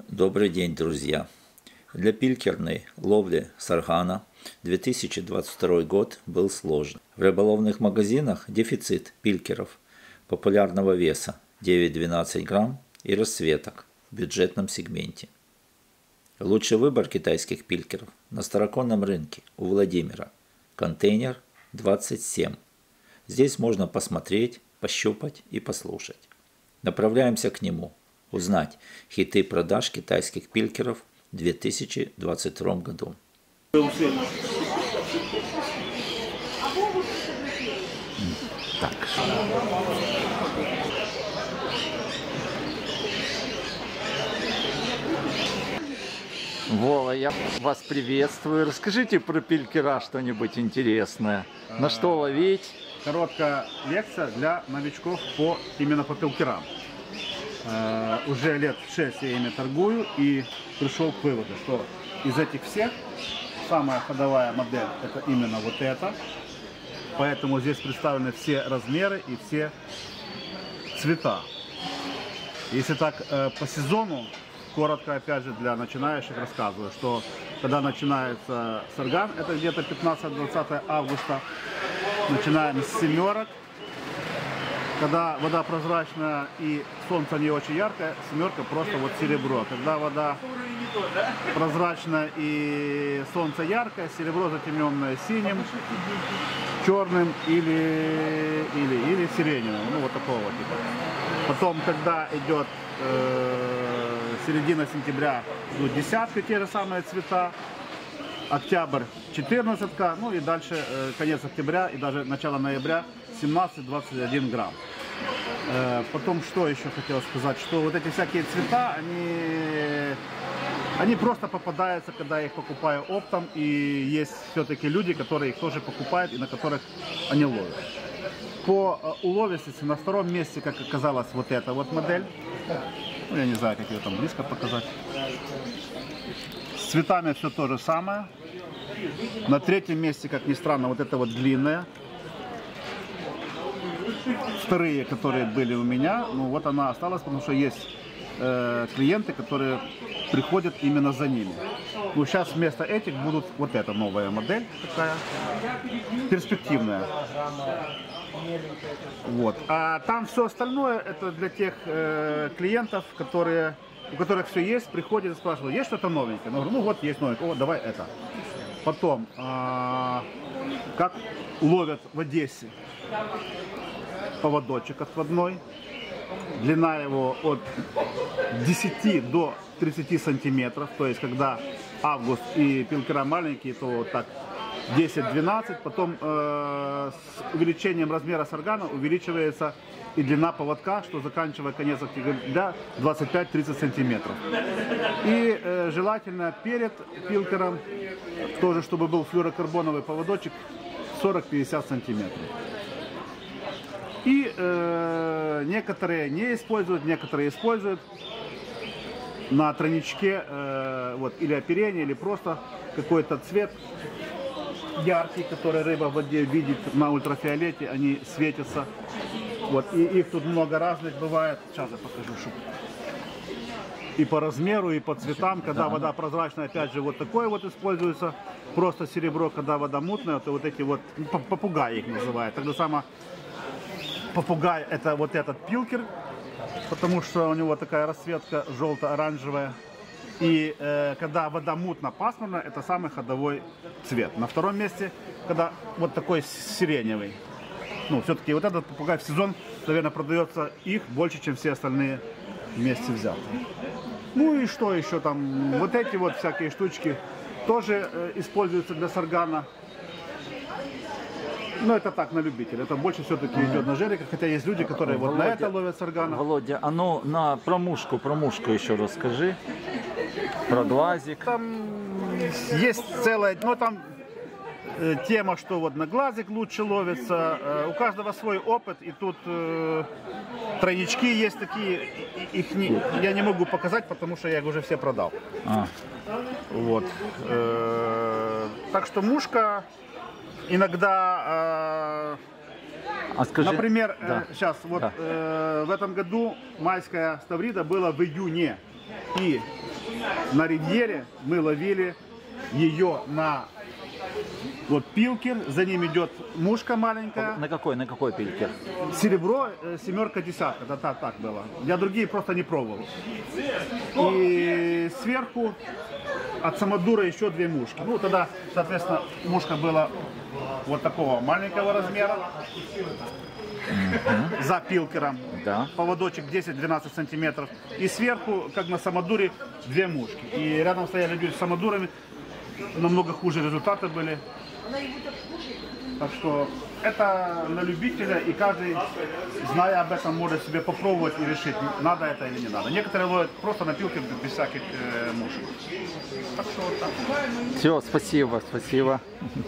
Добрый день, друзья! Для пилькерной ловли саргана 2022 год был сложный. В рыболовных магазинах дефицит пилькеров популярного веса 9-12 грамм и расцветок в бюджетном сегменте. Лучший выбор китайских пилькеров на староконном рынке у Владимира. Контейнер 27. Здесь можно посмотреть, пощупать и послушать. Направляемся к нему. Узнать хиты продаж китайских пилькеров в 2022 году. Так. Вова, я вас приветствую. Расскажите про пилькера что-нибудь интересное. На что ловить? Короткая лекция для новичков именно по пилкерам. Уже лет 6 я ими торгую и пришел к выводу, что из этих всех самая ходовая модель это именно вот эта. Поэтому здесь представлены все размеры и все цвета. Если так по сезону, коротко опять же для начинающих рассказываю, что когда начинается сарган, это где-то 15-20 августа, начинаем с семерок. Когда вода прозрачная и солнце не очень яркое, семерка просто вот серебро. Когда вода прозрачная и солнце яркое, серебро затемненное синим, черным или сиреневым. Ну вот такого вот типа. Потом, когда идет середина сентября, идут десятка, те же самые цвета. Октябрь 14-ка, ну и дальше конец октября и даже начало ноября 17-21 грамм. Потом что еще хотел сказать, что вот эти всякие цвета, они просто попадаются, когда я их покупаю оптом, и есть все-таки люди, которые их тоже покупают и на которых они ловят. По уловистости на втором месте, как оказалось, вот эта вот модель, ну, я не знаю, как ее там близко показать. С цветами все то же самое. На третьем месте, как ни странно, вот это вот длинная. Вторые, которые были у меня, ну вот она осталась, потому что есть клиенты, которые приходят именно за ними. Ну сейчас вместо этих будут вот эта новая модель, такая перспективная. Вот. А там все остальное, это для тех клиентов, у которых все есть, приходят и спрашивают, есть что-то новенькое? Я говорю, ну вот есть новенькое, вот давай это. Потом, как ловят в Одессе поводочек отводной, длина его от 10 до 30 сантиметров, то есть когда август и пилкера маленькие, то вот так 10-12, потом с увеличением размера саргана увеличивается и длина поводка, что заканчивая конец октября 25-30 сантиметров. И желательно перед пилкером тоже, чтобы был флюорокарбоновый поводочек 40-50 сантиметров. И некоторые не используют, некоторые используют на тройничке вот, или оперение, или просто какой-то цвет яркий, который рыба в воде видит на ультрафиолете, они светятся. Вот, и их тут много разных бывает. Сейчас я покажу, что и по размеру, и по цветам. Когда вода прозрачная, опять же, вот такое вот используется. Просто серебро, когда вода мутная, то вот эти вот, попугаи их называют. Тогда само попугай это вот этот пилкер, потому что у него такая расцветка желто-оранжевая. И когда вода мутно пасмурная, это самый ходовой цвет. На втором месте, когда вот такой сиреневый. Ну, все-таки вот этот попугай в сезон, наверное, продается их больше, чем все остальные вместе взятые. Ну и что еще там? Вот эти вот всякие штучки тоже используются для саргана. Но это так, на любителя. Это больше все-таки идет на жерика, хотя есть люди, которые Володя, вот на это ловят саргана. Володя, а ну на промушку еще расскажи. Про глазик. Там есть целая, ну там тема, что вот на глазик лучше ловится. У каждого свой опыт, и тут тройнички есть такие, я не могу показать, потому что я их уже все продал. Вот. Так что мушка иногда скажи, например, сейчас вот в этом году майская ставрида была в июне, и на ривьере мы ловили ее на вот пилкер, за ним идет мушка маленькая. На какой пилькер? Серебро, семерка, десятка, да, так было. Я другие просто не пробовал. И сверху от самодура еще 2 мушки. Ну, тогда, соответственно, мушка была вот такого маленького размера. За пилкером. Да. Поводочек 10-12 сантиметров. И сверху, как на самодуре, 2 мушки. И рядом стояли люди с самодурами. Намного хуже результаты были. Так что это на любителя, и каждый, зная об этом, может себе попробовать и решить, надо это или не надо. Некоторые ловят просто на пилке без всяких мушек. Так что вот так. Все, спасибо.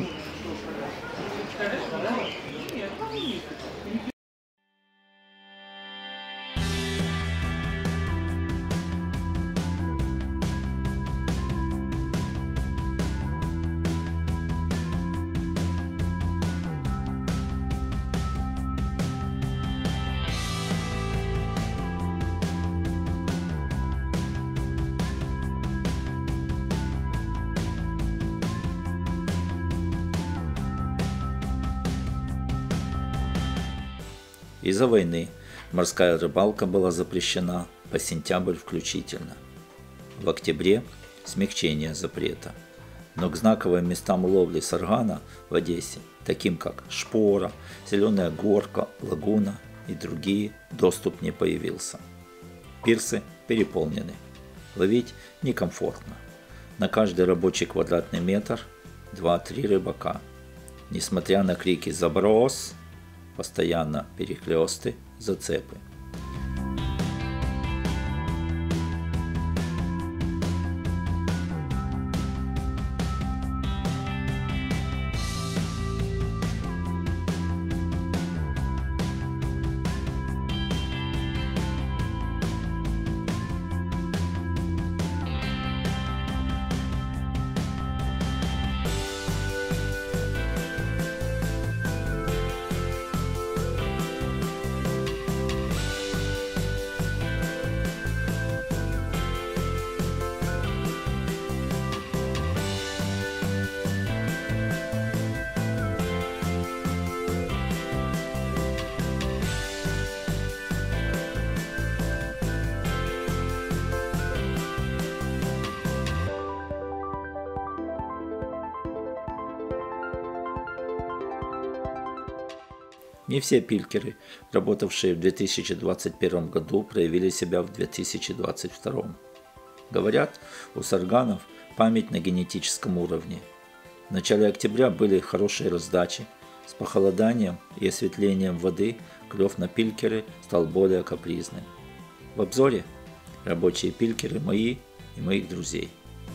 Из-за войны морская рыбалка была запрещена по сентябрь включительно. В октябре смягчение запрета. Но к знаковым местам ловли саргана в Одессе, таким как Шпора, Зеленая горка, Лагуна и другие, доступ не появился. Пирсы переполнены. Ловить некомфортно. На каждый рабочий квадратный метр 2-3 рыбака. Несмотря на крики «Заброс!», постоянно перехлёсты, зацепы. Не все пилькеры, работавшие в 2021 году, проявили себя в 2022. Говорят, у сарганов память на генетическом уровне. В начале октября были хорошие раздачи. С похолоданием и осветлением воды клев на пилькеры стал более капризным. В обзоре рабочие пилькеры мои и моих друзей.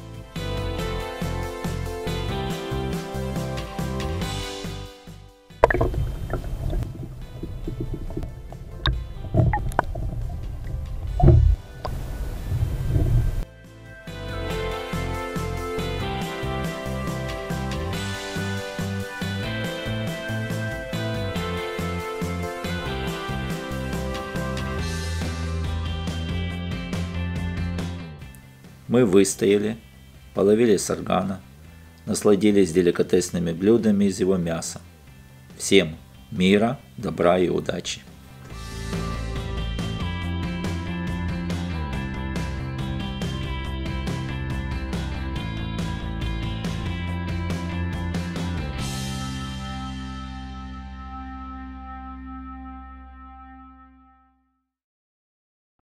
Мы выстояли, половили саргана, насладились деликатесными блюдами из его мяса. Всем мира, добра и удачи!